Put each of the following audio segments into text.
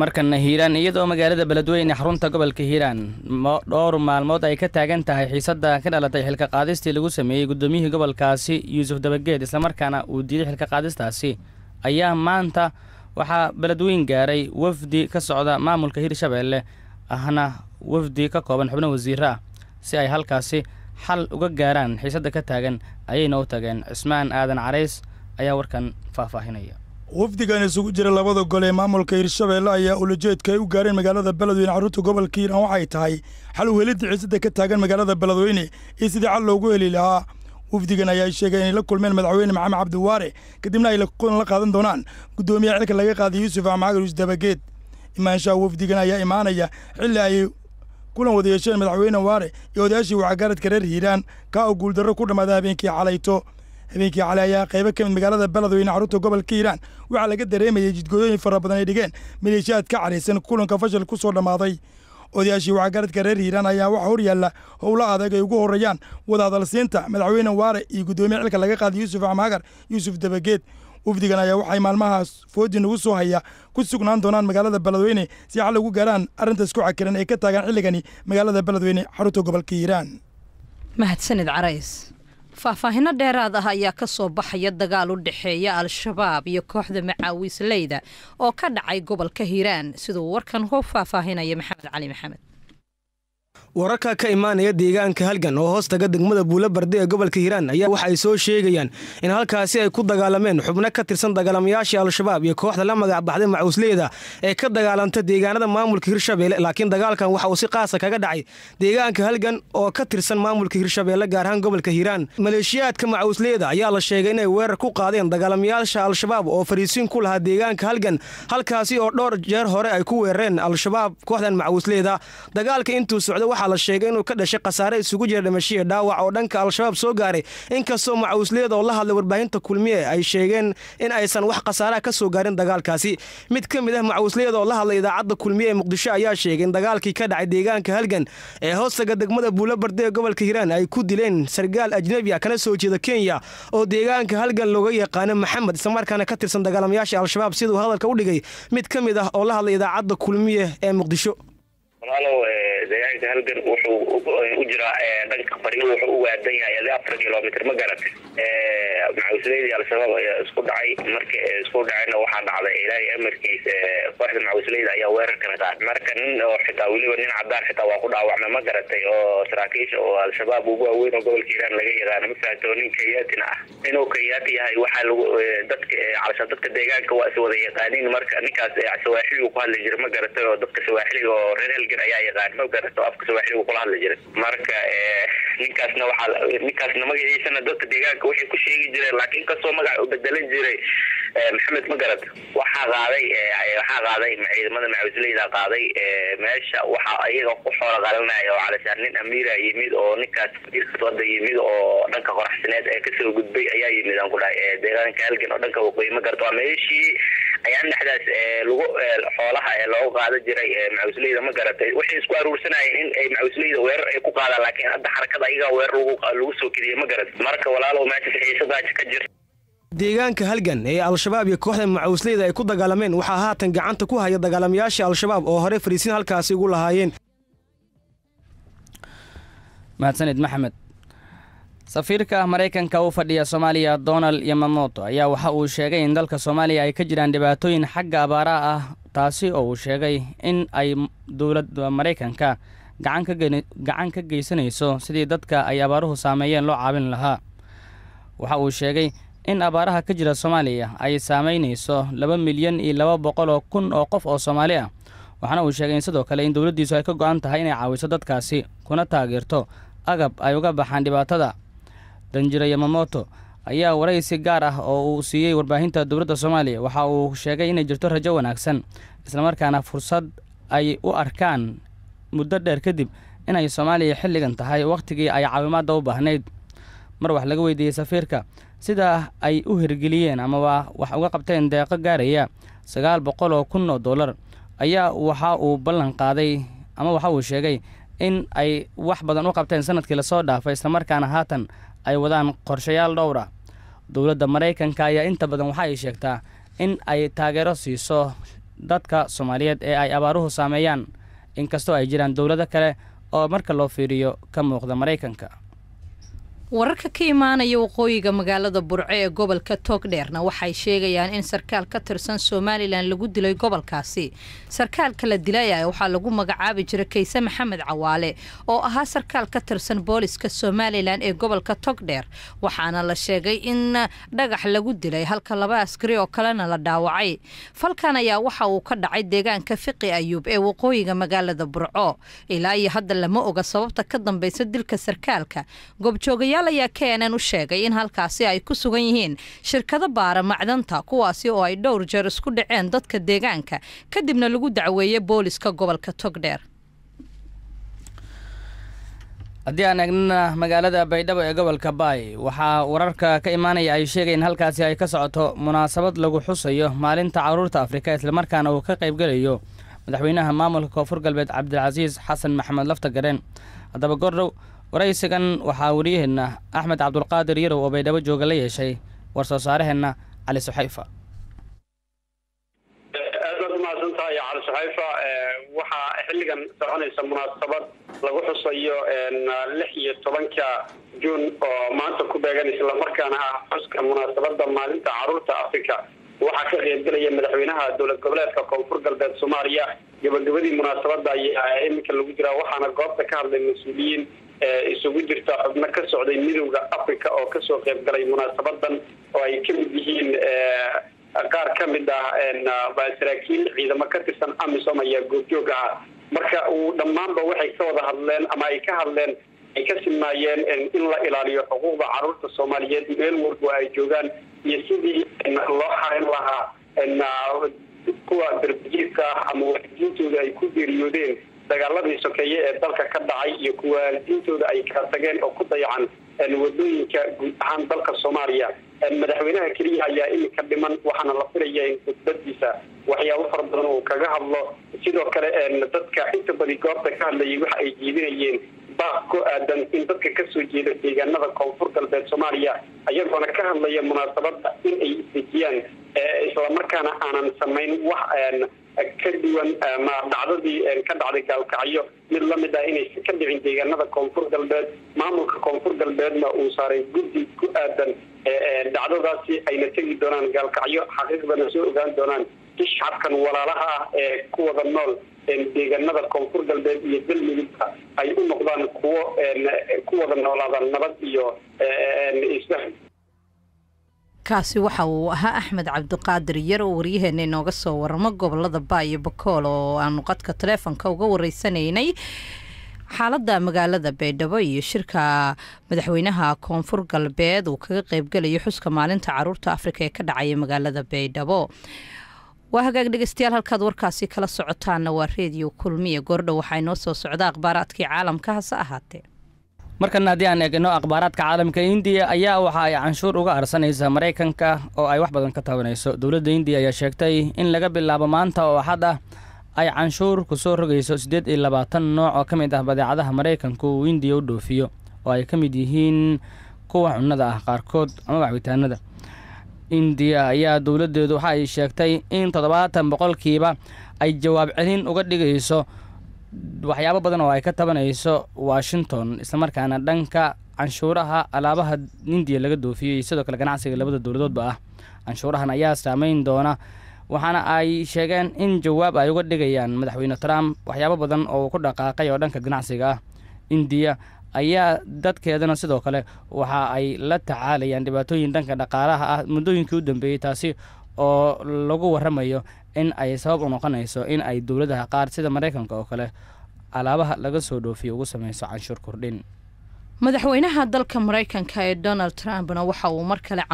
markana Hiiraan iyadoo magaalada Beledweyne xarunta gobolka Hiiraan dhowr maalmood ay ka taagan tahay xiisada ka dhalatay xilka qaadistii lagu sameeyay gudoomiyihii gobolkaasi Yuusuf Dabageed isla markaana uu diiday xilka qaadistaasi ayaa maanta waxa Beledweyne gaaray wafdi ka socda maamulka Hiirshabeelle ahna wafdi ka kooban xubno wasiiro ah si ay halkaasi xal uga gaaraan xiisada ka taagan ayayna u tageen Cismaan Aadan Carays ayaa warkan faahfaahinaya wafdigan isugu jira labada gol ee maamulka Hiirshabeelle ayaa ulajeedka ay u gaareen magaalada Beledweyne xarunta gobolka Hiiraan waxay tahay xal u helidda xiisada ka taagan magaalada Beledweyne iyo sidii xal loogu heli lahaa wafdigan ayaa sheegay in la kulmeen madaxweyne Maxamed Cabdi Waare kadibna ay la qaadan doonaan gudoomiyaha xilka laga qaaday Yuusuf Axmed Dabageed imaanshaha wafdigan ayaa imaanaya xilli ay kulan wada yeesheen madaxweyne Waare iyo odayaashii waxgaradka reer Hiiraan ka oo guuldarro ku dhamaaday habeenkii xalayto habeenkii xalay ayaa qaybo ka mid magaalada Beledweyne xarunta gobolka Hiiraan waxa laga dareemayay jidgooyin fara badan ay dhigeen maleeshiyaad ka careysan kulanka fashil ku soo dhamaaday odayaashii waxgaradka reer Hiiraan ayaa wax hor yaalla howlo adag ay ugu horeeyaan wada hadalsiinta madaxweyne Waare iyo gudoomiyaha xilka laga qaaday Yuusuf Dabageed wafdigan ayaa waxay maalmahaas foodin ugu soo haya ku sugnaan doonaan magaalada Beledweyne si xal ugu gaaraan arrintaas ku cakiran ee ka taagan xilligani magaalada Beledweyne xarunta gobolka Hiiraan mahadsanid Carays faahfaahinno dheeraad ah ayaa ka soo baxaya dagaal u dhaxeeya Al-Shabaab iyo kooxda Macaawisleyda oo ka dhacay gobolka Hiiraan sidoo warkan hoo faahfaahinaya Maxamed Cali Maxamed wararka ka imaanaya deegaanka halgan oo hoostaga degmada Buulabarde ee gobolka Hiiraan ayaa waxa ay soo sheegayaan in halkaasi ay ku dagaalameen xubno ka tirsan dagaalamayaasha Al-Shabaab iyo kooxda la magac baxday Macaawisleyda ee ka dagaalanta deegaanada maamulka Hiirshabeelle laakiin dagaalkan waxa uu si qaas ah kaga dhacay deegaanka halgan oo ka tirsan maamulka Hiirshabeelle gaar ahaan gobolka Hiiraan maleeshiyaadka Macaawisleyda ayaa la sheegay inay weerar ku qaadeen dagaalamayaasha Al-Shabaab oo fariisin ku lahaa deegaanka halgan halkaasi oo dhowr jeer hore ay ku weerareen Al-Shabaab kooxdan Macaawisleyda dagaalka intuu socdo la sheegay inuu ka dhashay qasaare isugu jira dhimasho dhaawac oo dhanka Al-Shabaab soo gaaray inkastoo Macaawisleyda oo la hadlay warbaahinta kulmiye ay sheegeen in aysan wax qasaare ka soo gaarin dagaalkaasi mid ka mid ah Macaawisleyda oo la hadlay idaacadda kulmiye ee Muqdisho ayaa sheegay in dagaalkii ka dhacay deegaanka halgan ee hoostaga degmada Buulabarde ee gobolka Hiiraan ay ku dileen sargaal ajnabi ah kana soo jeeda Kenya oo deegaanka halgan looga yaqaan Maxamed isla markaana ka tirsan dagaalamayaasha Al-Shabaab sidoo hadalka u dhigay mid ka mid ah oo la hadlay idaacadda kulmiye ee Muqdisho deegaanka halgan wuxuu u jiraa dhanka bariga wuxuu u waadan yahay 4 kilomitir ma garatay Macaawisleyda Al-Shabaab ayaa isku dhacay markii isku dhacayna waxa dhacday ilaahay amarkiisa kooxda Macaawisleyda ayaa weerar ka qaaday marka nin oo xitaa waliba nin cadaan xitaa waa ku dhaawacmay ma garatay oo saraakiisha oo Al-Shabaab ugu weyn oo gobolka Hiiraan laga yaqaan ma faato nin Kayaatina ah inuu Kayaati yahay waxa lagu dadka deegaanka waa is wada yaqaaniin marka ninkaas Sawaaxiliga ku hadli jiray ma garatay oo dadka Sawaaxiliga oo reer halgan ayaa yaqaan ma garatay afka Sawaaxiliga ku hadli jiray marka ninkaasna magaciisana dadka deegaanka waxay ku sheegi jireen laakiin kasoo magac u bedelan jiray Maxamed ma garatay waxa qaaday ciidamada Macaawisleyda qaaday meesha waxa ayaga ku xoolo qalanaya oo calashaan nin amiira yimid oo ninkaas dirka wada yimid oo dhanka qoraxsineed ee ka soo gudbay ayaa yimid aan ku dhahay deegaanka halgan oo dhanka waqooyi ma garatay meeshii ayaan dhaxdaas lagu xoolaha ee loo qaada jiray Macaawisleyda ma garatay waxay isku aruursanayeen in ay Macaawisleyda weerar ay ku qaadaan laakiin hadda xarakada ayaga weerar lagu soo kidiyay ma garatay marka walaalow meesha xiisada ka jirta deegaanka halgan ee Al-Shabaab iyo kooxda Macaawisleyda ay ku dagaalameen waxa haatan gacanta ku haya dagaalamayaasha Al-Shabaab oo hore fariisin halkaasi ugu lahaayeen mahadsanid Maxamed safiirka Mareykanka u fadhiya Soomaaliya Donald Yamamoto ayaa waxa uu sheegay in dalka Soomaaliya ay ka jiraan dhibaatooyin xagga abaaraha ah taasi oo uu sheegay in ay dawladda Mareykanka gacan ka geysanayso sidii dadka ay abaaruhu saameeyeen loo caawin lahaa waxa uu sheegay in abaaraha ka jira Soomaaliya ay saameynayso 2,200,000 oo qof oo Soomaali ah waxaana uu sheegay in sidoo kale in dawladdiisu ay ka go'an tahay inay caawiso dadkaasi kuna taageerto agab ay uga baxaan dhibaatada Danjiro Yamamoto ayaa waraysi gaar ah oo uu siiyay warbaahinta dawladda Soomaaliya waxa uu sheegay inay jirto rajo wanaagsan isla markaana fursad ay u arkaan muddo dheer kadib inay Soomaaliya xilligan tahay waqtigii ay caawimaad u baahnayd mar wax laga weydiiyay safiirka sida ay u hirgeliyeen ama wax uga qabteen deeqo gaaraya $900,000 ayaa waxa uu ballan qaaday ama waxa uu sheegay in ay wax badan u qabteen sanadkii la soo dhaafay isla markaana haatan ay wadaan qorshayaal dhowr ah dawladda Mareykanka ayaa inta badan waxa ay sheegtaa in ay taageero siiso dadka Soomaaliyeed ee ay abaaruhu saameeyaan inkastoo ay jiraan dawlado kale oo marka loo fiiriyo ka muuqda Mareykanka. wararka ka imaanaya waqooyiga magaalada Burco ee gobolka Togdheerna waxay sheegayaan in sarkaal ka tirsan Somaliland lagu dilay gobolkaasi. sarkaalka la dilay waxa lagu magacaabi jiray Kayse Maxamed Cawaale oo ahaa sarkaal ka tirsan booliska Somaliland ee gobolka Togdheer, waxaana la sheegay in dhagax lagu dilay halka laba askari oo kalena la dhaawacay. falkan ayaa waxa uu ka dhacay deegaanka Fiqi Ayuub ee waqooyiga magaalada Burco. ilaa iyo hadda lama oga sababta ka dambaysa dilka sarkaalka. goobjoogayaal ayaa keenan u sheegay in halkaasi ay ku sugan yihiin shirkado baara macdanta kuwaasi oo ay dhowr jeer isku dhaceen dadka deegaanka kadibna lagu dacweeyay booliska gobolka Togdheer. haddii aan eegnana magaalada Baydhabo ee gobolka Baay waxaa wararka ka imaanaya ay sheegayeen halkaasi ay ka socoto munaasabad lagu xusayo maalinta caruurta Afrika isla markaana uu ka qayb galayo madaxweynaha maamulka Koonfur Galbeed Cabdilcasiis Xasan Maxamed Laftagareen. haddaba gordhow waraysigan waxaa wariyaheena Axmed Cabdulqaadir Yarow oo Baydhabo jooga la yeeshay war soo saaraheena Cali Suxayfa. maadsantahay Cali Suxayfa. waxaa xilligan soconaysa munaasabad lagu xusayo 16 Juun oo maanta ku beegan isla markaana ah xuska munaasabada maalinta caruurta Afrika. waxaa ka qaybgalaya madaxweynaha dowlad goboleedka Koonfur Galbeed Soomaaliya. gabagabadii munaasabada ayaa iminka lagu jira waxaana goobta ka hadlay mas'uuliyiin isugu jirta xubno ka socday midowga Afrika oo ka soo qayb galay munaasabadan oo ay ka mid yihiin qaar ka mid ah saraakiil ciidamo ka tirsan AMISOM ayaa goobjoog ah. marka uu dhammaanba waxay ka wada hadleen ama ay ka hadleen ay ka simaayeen in la ilaaliyo xuquuqda caruurta Soomaaliyeed meel walba ay joogaan iyo sidii loo xarin lahaa kuwa darbijiifka ama waalidiintooda ay ku geeriyoodeen dagaaladii sokeeye ee dalka ka dhacay iyo kuwa waalidiintooda ay kala tageen oo ku dayacan wadooyinka guud ahaan dalka Soomaaliya. madaxweynaha kaliya ayaa iminka dhiman waxaana la filayaa in khudbadiisa waxyaabo fara badan uu kaga hadlo. sidoo kale dadka inta badan goobta ka hadlayay waxa ay jeedinayeen baaq ku aadan in dadka ka soo jeeda deegaanada Koonfur Galbeed Soomaaliya ayagoona ka hadlaya munaasabada in ay isdejiyaan isla markaana aanan samayn wax ka duwan ma dhacdadii ka dhacday Gaalkacyo mid la mid ah inay ka dhicin deegaanada Koonfur Galbeed. maamulka Koonfur Galbeedna uu saaray guddi ku aadan dhacdadaasi ayna tegi doonaan Gaalkacyo xaqiiqdana soo ogaan doonaan shacabkan walaalaha ah ee ku wada nool deegaanada Koonfur Galbeed iyo Galmudug ay u noqdaan kuwo ku wada noolaadaan nabad iyo isfahan. kaasi waxa uu ahaa Axmed Cabdulqaadir Yarow wariyaheena inooga soo waramo gobolada Baay iyo Bakool oo aanu qadka taleefanka uga wareysanaynay xaaladda magaalada Baydhabo iyo shirka madaxweynaha Koonfur Galbeed uu kaga qayb galay xuska maalinta caruurta Afrika ee ka dhacay magaalada Baydhabo. waa hagaag dhegeystayaal halkaad warkaasi kala socotaana waa Radio Kulmiye. gordhow waxay noo soo socdaa akhbaaraadkii caalamka hase ahaatee markan haddii aan eegno akhbaaraadka caalamka India ayaa waxa ay canshuur uga arsanaysaa Mareykanka oo ay wax badan ka taabanayso. dawladda India ayaa sheegtay in laga bilaabo maanta oo Axad ah ay canshuur ku soo rogayso 28 nooc oo ka mid ah badeecadaha Mareykanka uu India u dhoofiyo oo ay ka mid yihiin kuwa cunnada ah qaarkood ama cabitaanada. India ayaa dawladdeedu waxa ay sheegtay in 70% ay jawaab celin uga dhigayso waxyaabo badan oo ay ka tabanayso Washington isla markaana dhanka canshuuraha alaabaha India laga doofiyay sidoo kale ganacsiga labada dawladoodba ah. canshuurahan ayaa saameyn doona waxaana ay sheegeen in jawaab ay uga dhigayaan madaxweyne Trump waxyaabo badan oo ku dhaqaaqay oo dhanka ganacsiga ah. India ayaa dadkeedana sidoo kale waxa ay la tacaalayaan dhibaatooyin dhanka dhaqaalaha ah muddooyinkii u dambeeyay taasi oo lagu waramayo in ay sabab u noqonayso in ay dawladaha qaar sida Mareykanka oo kale alaabaha laga soo dhoofiyo ugu sameeyso canshuur kordhin. madaxweynaha dalka Mareykanka ee Donald Trumpna waxa uu mar kale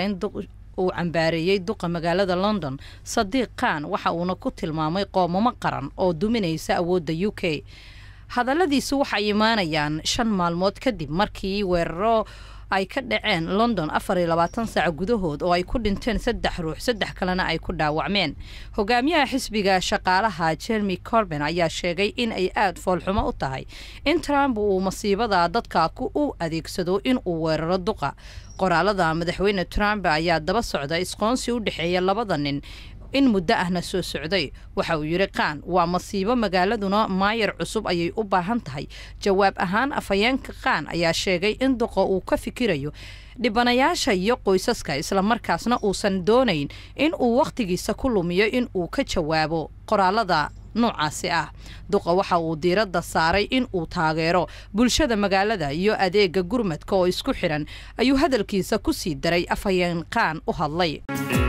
cambaareeyay duqa magaalada London Sadiq Khan waxa uuna ku tilmaamay qoomamo qaran oo duminaysa awoodda UK. hadaladiisu waxay imaanayaan 5 maalmood kadib markii weeraro ay ka dhaceen London 24 saac gudahood oo ay ku dhinteen 3 ruux 3 kalena ay ku dhaawacmeen. hogaamiyaha xisbiga shaqaalaha Jeremy Corbyn ayaa sheegay in ay aad foolxumo u tahay in Trump uu masiibada dadka u adeegsado in uu weeraro duqa. qoraalada madaxweyne Trump ayaa daba socda isqoonsi u dhaxeeya labada nin in muddo ahna soo socday. waxa uu yiri qaan waa masiibo magaaladuna maayar cusub ayay u baahan tahay. jawaab ahaan afhayeenka qaan ayaa sheegay in duqa uu ka fikirayo dhibanayaasha iyo qoysaska isla markaasna uusan doonayn in uu waqtigiisa ku lumiyo in uu ka jawaabo qoraalada noocaasi ah. duqa waxa uu diiradda saaray in uu taageero bulshada magaalada iyo adeega gurmadka oo isku xiran ayuu hadalkiisa ku sii daray afhayeen qaan u hadlay.